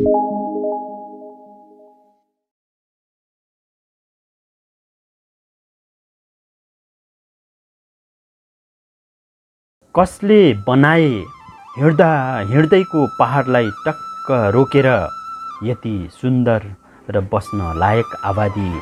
कसले बनाए हिँड्दा हिँड्दैको पहाडलाई टक्क रोकेर यति सुन्दर र बस्न लायक आबादी?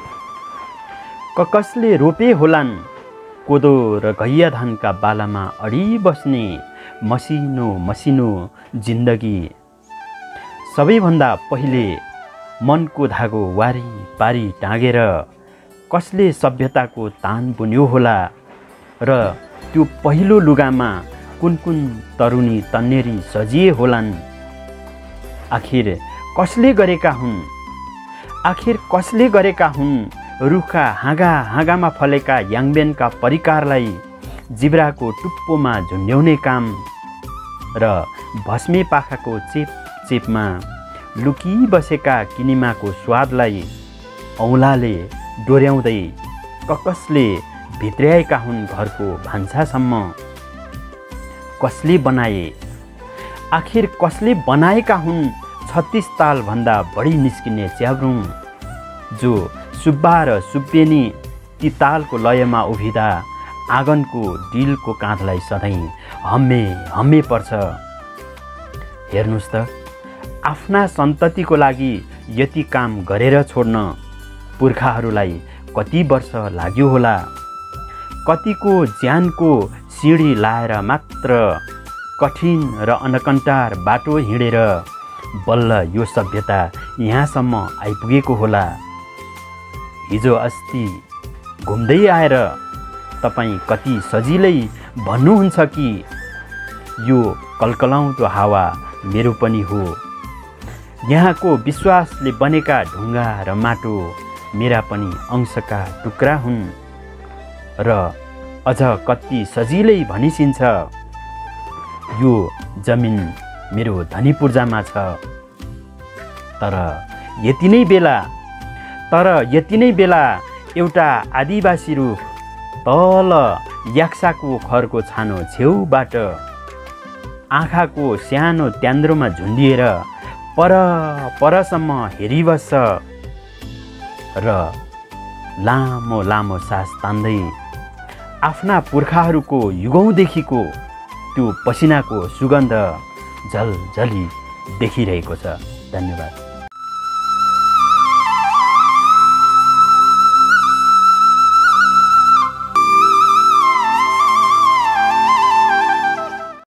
कसले रोपे होलान् कोदो र घैया धानका बालामा अडी बस्ने मसिनो मसिनो जिन्दगी? सबैभन्दा पहिले मनको धागो वारी पारी टाँगेर कसले सभ्यताको तान बुन्यो होला र त्यो पहिलो लुगामा कुन कुन तरुणी तन्नेरी सजिए होलान्? आखिर कसले गरेका हुन्? आखिर कसले गरेका हुन् रुखका हाँगा हाँगामा फलेका याङबेनका परिकारलाई जिब्राको टुप्पोमा झुन्ड्याउने काम र भस्मे पाखाको चेप चेपमा लुकी बसेका किनिमाको स्वादलाई औँलाले डोर्याउँदै कसले भित्र्याएका हुन् घरको भान्सासम्म? कसले बनाए? आखिर कसले बनाएका हुन् 36 तालभन्दा बढी निस्किने च्याब्रुङ जो सुब्बा र सुब्बेनी ती तालको लयमा उभिँदा आँगनको डिलको काँधलाई सधैँ हम्मे हम्मे पर्छ? हेर्नुस् त, आफ्ना सन्ततिको लागि यति काम गरेर छोड्न पुर्खाहरूलाई कति वर्ष लाग्यो होला? कतिको ज्यानको सिँढी लाएर मात्र कठिन र अनकन्टार बाटो हिँडेर बल्ल यो सभ्यता यहाँसम्म आइपुगेको होला। हिजो अस्ति घुम्दै आएर तपाईँ कति सजिलै भन्नुहुन्छ कि यो कलकलाउँदो हावा मेरो पनि हो, यहाँको विश्वासले बनेका ढुङ्गा र माटो मेरा पनि अंशका टुक्रा हुन् र अझ कति सजिलै भनिसिन्छ यो जमिन मेरो धनी पूर्जामा छ। तर यति नै बेला एउटा आदिवासी रुख तल याक्साको खरको छानो छेउबाट आँखाको सानो त्यान्द्रोमा झुन्डिएर परसम्म हेरिबस्छ र लामो लामो सास तान्दै आफ्ना पुर्खाहरूको युगौँदेखिको त्यो पसिनाको सुगन्ध झलझली देखिरहेको छ। धन्यवाद।